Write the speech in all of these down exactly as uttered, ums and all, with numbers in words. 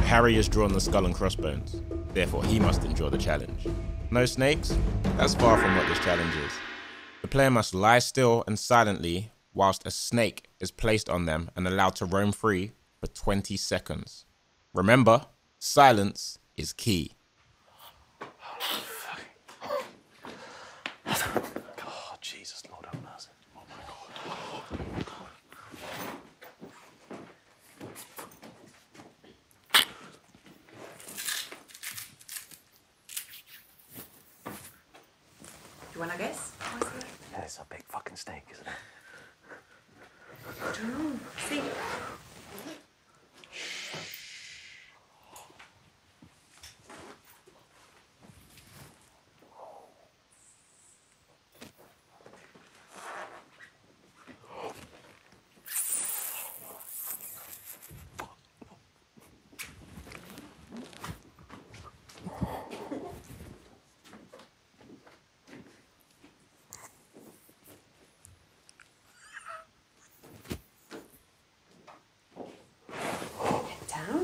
Harry has drawn the skull and crossbones, therefore he must endure the challenge. No snakes? That's far from what this challenge is. The player must lie still and silently whilst a snake is placed on them and allowed to roam free for twenty seconds. Remember, silence is key. Oh, Jesus, Lord have mercy. Oh my God. You wanna guess? Yeah, it's a big fucking snake, isn't it? I don't know. See. Down.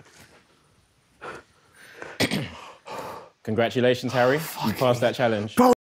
Congratulations, Harry. You passed that challenge.